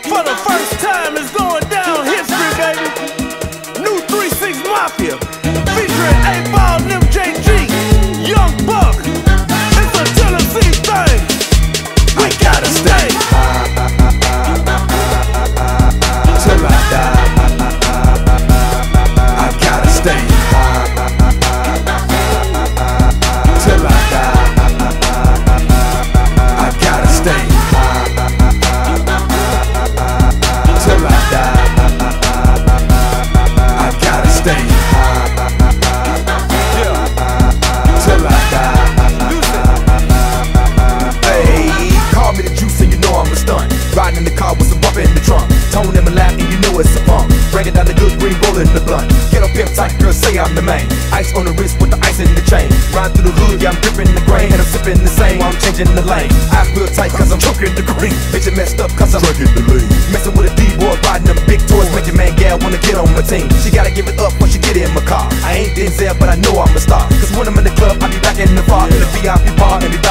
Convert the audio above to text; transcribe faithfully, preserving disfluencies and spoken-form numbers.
For the first time, it's going down history, baby. New three six Mafia, featuring eight ball and M J G, Young Buck. It's a Tennessee thing. We gotta stay till I die. I gotta stay till I die. I gotta stay till I die. I gotta stay, yeah, till I die. Hey, call me the juice and you know I'm a stunt. Riding in the car with some bump in the trunk. Tone in my lap and you know it's a funk. Breaking down the good green roller in the blunt. Get up pimp tight, girl, say I'm the main. Ice on the wrist with the ice in the chain. Ride through the hood, yeah, I'm gripping the grain. And I'm sipping the same while I'm changing the lane. I feel tight cause I'm choking the green. Bitch, you messed up cause I'm drinking the lean. Messing with a D-boy, riding them big toys. Make your man gal wanna get on my team. She gotta give it up when she get in my car. I ain't Denzel, but I know I'm a star. Cause when I'm in the club, I be back in the bar. In the V I P bar and be back